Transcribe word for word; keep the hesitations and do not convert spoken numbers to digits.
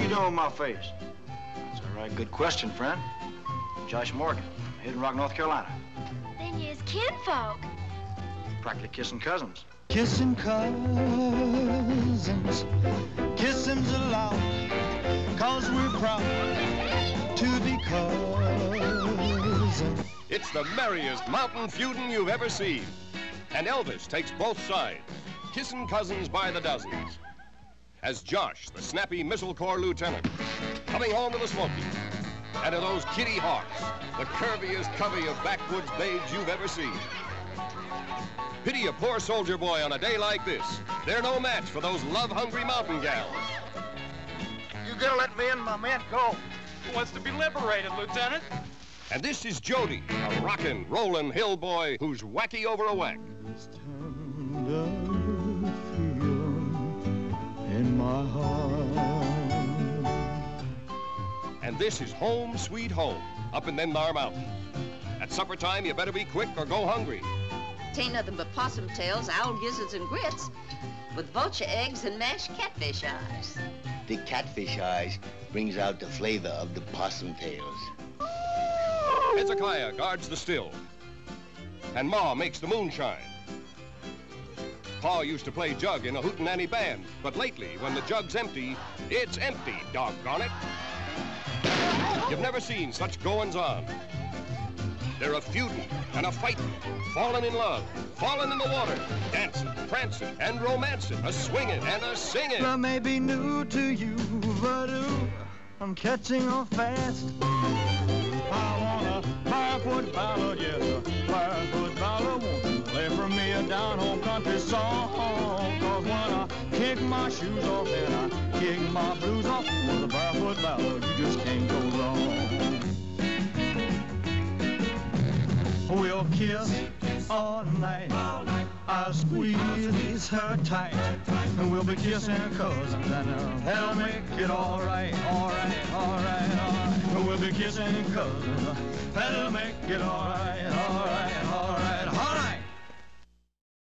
doing with my face? That's all right. Good question, friend. Josh Morgan, Hidden Rock, North Carolina. Then you's kinfolk. Practically kissing cousins. Kissing cousins, kissing's allowed, cause we're proud to be cousins. It's the merriest mountain feudin' you've ever seen. And Elvis takes both sides, kissing cousins by the dozens. As Josh, the snappy Missile Corps lieutenant, coming home to the Smokies, and to those kitty hawks, the curviest covey of backwoods babes you've ever seen. Pity a poor soldier boy on a day like this. They're no match for those love-hungry mountain gals. You gotta let me and my men go. Who wants to be liberated, Lieutenant? And this is Jody, a rockin', rollin' hill boy who's wacky over a whack. In my heart. And this is Home Sweet Home, up in them thar mountains. At supper time, you better be quick or go hungry. Tain't nothing but possum tails, owl gizzards, and grits, with vulture eggs and mashed catfish eyes. The catfish eyes brings out the flavor of the possum tails. Hezekiah guards the still, and Ma makes the moonshine. Pa used to play jug in a hootenanny band, but lately, when the jug's empty, it's empty, doggone it. You've never seen such goings-on. They're a feudin' and a fightin', fallin' in love, fallin' in the water, dancing, prancing, and romancing, a swinging and a singing. That may be new to you, but ooh, I'm catching on fast. I want a barefoot ballad, yes, a barefoot ballad. Won't you play for me a down-home country song? Cause when I kick my shoes off and I kick my blues off, with a barefoot ballad, you just can't go wrong. We'll kiss all night, I'll squeeze her tight, and we'll be kissing cousins, and uh, that'll make it all right, all right, all right, all right. We'll be kissing cousins, that'll make it all right, all right, all right, all right.